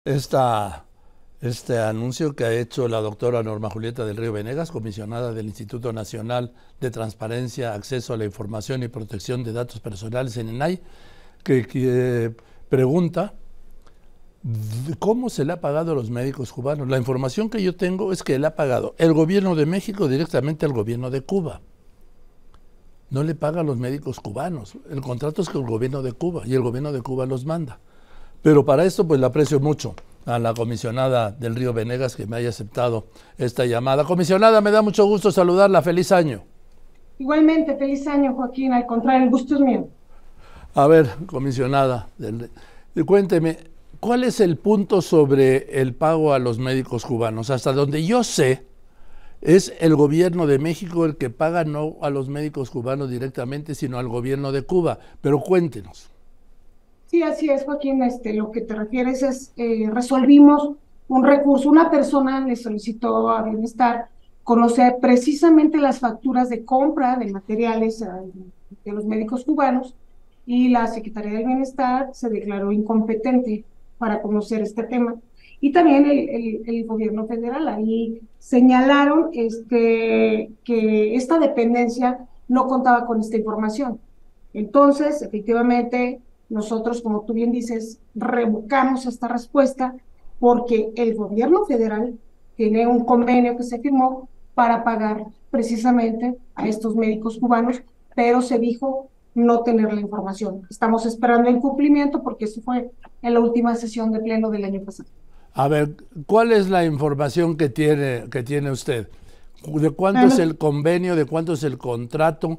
Este anuncio que ha hecho la doctora Norma Julieta del Río Venegas, comisionada del Instituto Nacional de Transparencia, Acceso a la Información y Protección de Datos Personales en INAI, que pregunta cómo se le ha pagado a los médicos cubanos. La información que yo tengo es que le ha pagado el gobierno de México directamente al gobierno de Cuba. No le paga a los médicos cubanos. El contrato es con el gobierno de Cuba y el gobierno de Cuba los manda. Pero para esto pues le aprecio mucho a la comisionada del Río Venegas que me haya aceptado esta llamada. Comisionada, me da mucho gusto saludarla. Feliz año. Igualmente, feliz año, Joaquín. Al contrario, el gusto es mío. A ver, comisionada, cuénteme, ¿cuál es el punto sobre el pago a los médicos cubanos? Hasta donde yo sé, es el gobierno de México el que paga no a los médicos cubanos directamente, sino al gobierno de Cuba. Pero cuéntenos. Sí, así es, Joaquín. Lo que te refieres es, resolvimos un recurso. Una persona le solicitó a Bienestar conocer precisamente las facturas de compra de materiales de los médicos cubanos y la Secretaría del Bienestar se declaró incompetente para conocer este tema. Y también el gobierno federal, ahí señalaron que esta dependencia no contaba con esta información. Entonces, efectivamente, nosotros, como tú bien dices, revocamos esta respuesta porque el gobierno federal tiene un convenio que se firmó para pagar precisamente a estos médicos cubanos, pero se dijo no tener la información. Estamos esperando el cumplimiento porque eso fue en la última sesión de pleno del año pasado. A ver, ¿cuál es la información que tiene usted? ¿De cuánto es el convenio? ¿De cuánto es el contrato?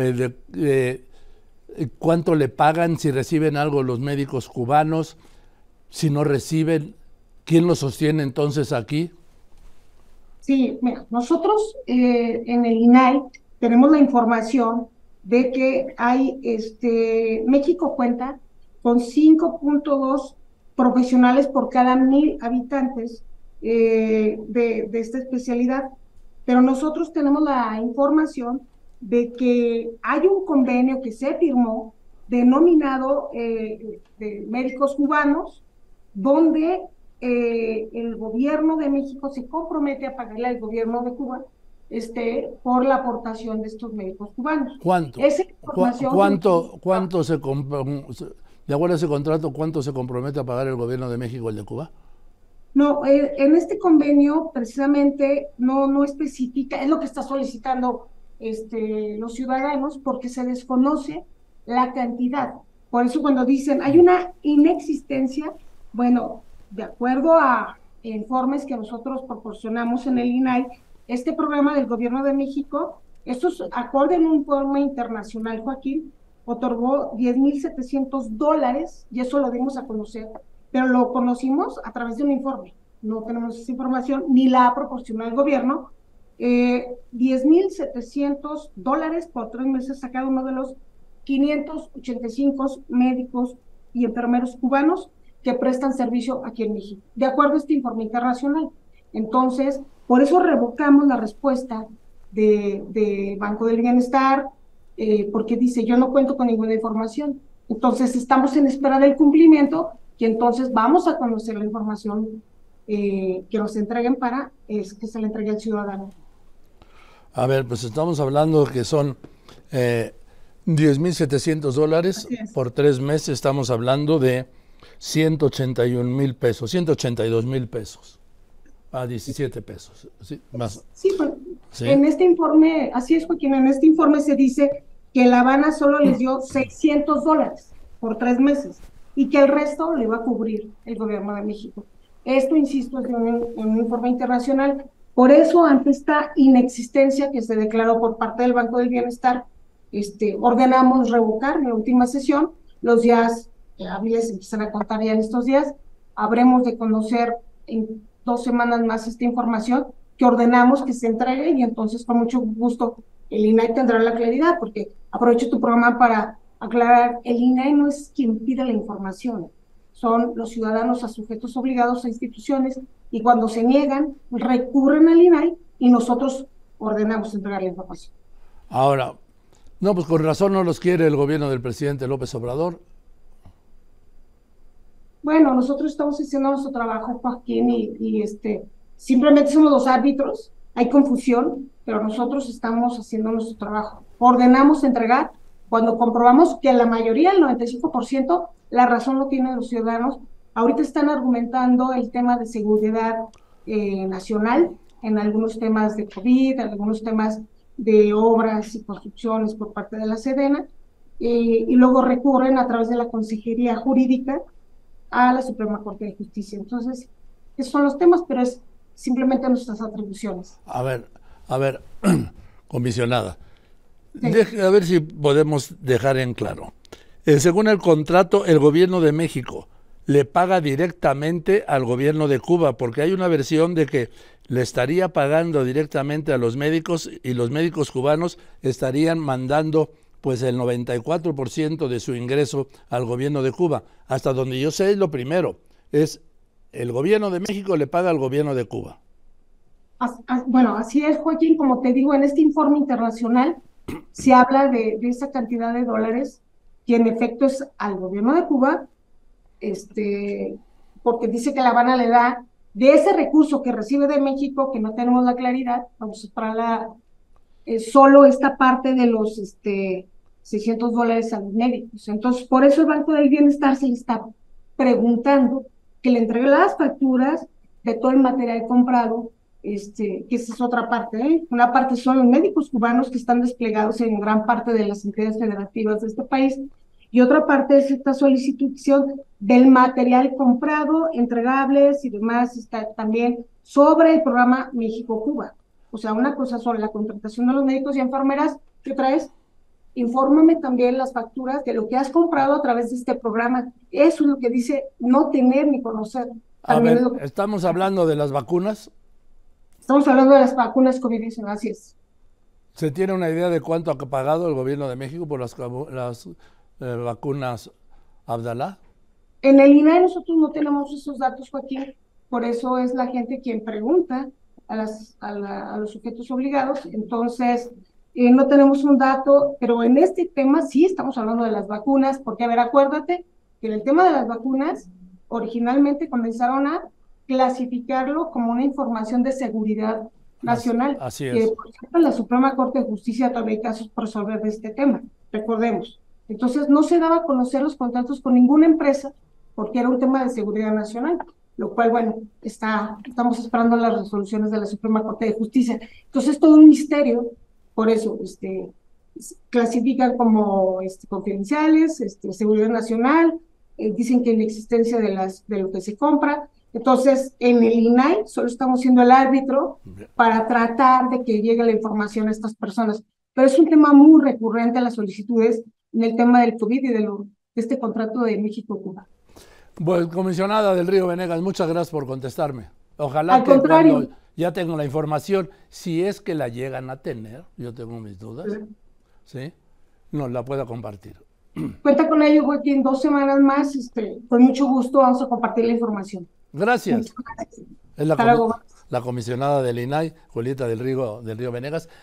¿Cuánto le pagan si reciben algo los médicos cubanos? Si no reciben, ¿quién lo sostiene entonces aquí? Sí, mira, nosotros en el INAI tenemos la información de que México cuenta con 5.2 profesionales por cada 1,000 habitantes de esta especialidad, pero nosotros tenemos la información de que hay un convenio que se firmó denominado de médicos cubanos, donde el gobierno de México se compromete a pagarle al gobierno de Cuba por la aportación de estos médicos cubanos. ¿Cuánto? Esa información ¿Cuánto de acuerdo a ese contrato, cuánto se compromete a pagar el gobierno de México el de Cuba? No, en este convenio precisamente no especifica, es lo que está solicitando los ciudadanos, porque se desconoce la cantidad. Por eso cuando dicen hay una inexistencia, bueno, de acuerdo a informes que nosotros proporcionamos en el INAI, este programa del gobierno de México, esto es acorde en un informe internacional, Joaquín, otorgó $10,700 y eso lo dimos a conocer, pero lo conocimos a través de un informe. No tenemos esa información, ni la ha proporcionado el gobierno. $10,700 por 3 meses a cada uno de los 585 médicos y enfermeros cubanos que prestan servicio aquí en México, de acuerdo a este informe internacional. Entonces, por eso revocamos la respuesta de Banco del Bienestar, porque dice, yo no cuento con ninguna información. Entonces, estamos en espera del cumplimiento y entonces vamos a conocer la información que nos entreguen para que se le entregue al ciudadano. A ver, pues estamos hablando que son $10,700 por 3 meses. Estamos hablando de 181,000 pesos, 182,000 pesos a 17 pesos. ¿Sí? Más. Sí, pues, ¿Sí? En este informe, así es, Joaquín, en este informe se dice que La Habana solo les dio $600 por 3 meses y que el resto le va a cubrir el gobierno de México. Esto, insisto, es en un informe internacional. Por eso, ante esta inexistencia que se declaró por parte del Banco del Bienestar, ordenamos revocar en la última sesión. Los días hábiles empiezan a contar ya en estos días. Habremos de conocer en 2 semanas más esta información que ordenamos que se entregue y entonces con mucho gusto el INAI tendrá la claridad, porque aprovecho tu programa para aclarar, el INAI no es quien pide la información, son los ciudadanos a sujetos obligados a instituciones y cuando se niegan recurren al INAI y nosotros ordenamos entregar la información. Ahora, no, pues con razón no los quiere el gobierno del presidente López Obrador. Bueno, nosotros estamos haciendo nuestro trabajo, Joaquín, simplemente somos los árbitros, hay confusión, pero nosotros estamos haciendo nuestro trabajo. Ordenamos entregar cuando comprobamos que la mayoría, el 95%, la razón lo tienen los ciudadanos. Ahorita están argumentando el tema de seguridad nacional, en algunos temas de COVID, en algunos temas de obras y construcciones por parte de la Sedena, y luego recurren a través de la Consejería Jurídica a la Suprema Corte de Justicia. Entonces, esos son los temas, pero es simplemente nuestras atribuciones. A ver, comisionada, Sí. a ver si podemos dejar en claro. Según el contrato, el gobierno de México le paga directamente al gobierno de Cuba, porque hay una versión de que le estaría pagando directamente a los médicos y los médicos cubanos estarían mandando pues el 94% de su ingreso al gobierno de Cuba. Hasta donde yo sé es lo primero, es el gobierno de México le paga al gobierno de Cuba. Bueno, así es, Joaquín, como te digo, en este informe internacional se habla de esa cantidad de dólares que en efecto es al gobierno de Cuba, porque dice que La Habana le da de ese recurso que recibe de México, que no tenemos la claridad, vamos para solo esta parte de los $600 a los médicos. Entonces, por eso el Banco del Bienestar se le está preguntando que le entregue las facturas de todo el material comprado, que esa es otra parte, ¿eh? Una parte son los médicos cubanos que están desplegados en gran parte de las entidades federativas de este país, y otra parte es esta solicitud del material comprado, entregables y demás, está también sobre el programa México-Cuba. O sea, una cosa sobre la contratación de los médicos y enfermeras, ¿qué traes? Infórmame también las facturas de lo que has comprado a través de este programa. Eso es lo que dice no tener ni conocer. A También es ver, lo que... estamos hablando de las vacunas. Estamos hablando de las vacunas COVID-19, así es. ¿Se tiene una idea de cuánto ha pagado el gobierno de México por las vacunas Abdalá? En el INAI nosotros no tenemos esos datos, Joaquín, por eso es la gente quien pregunta a los sujetos obligados. Entonces, no tenemos un dato, pero en este tema sí estamos hablando de las vacunas, porque, a ver, acuérdate que en el tema de las vacunas, originalmente comenzaron a clasificarlo como una información de seguridad nacional, Así que es. por ejemplo en la Suprema Corte de Justicia todavía hay casos por resolver de este tema, recordemos. Entonces, no se daba a conocer los contratos con ninguna empresa, porque era un tema de seguridad nacional, lo cual, bueno, estamos esperando las resoluciones de la Suprema Corte de Justicia. Entonces, es todo un misterio, por eso, clasifican como confidenciales, seguridad nacional, dicen que en existencia de lo que se compra. Entonces, en el INAI solo estamos siendo el árbitro para tratar de que llegue la información a estas personas. Pero es un tema muy recurrente a las solicitudes en el tema del COVID y de este contrato de México-Cuba. Pues, comisionada del Río Venegas, muchas gracias por contestarme. Ojalá Al que contrario, cuando ya tengo la información, si es que la llegan a tener, yo tengo mis dudas, ¿sí? Nos la pueda compartir. cuenta con ello, Joaquín, 2 semanas más, con mucho gusto vamos a compartir la información. Gracias. Muchas gracias. Es Hasta luego. la comisionada del INAI, Julieta del Río Venegas.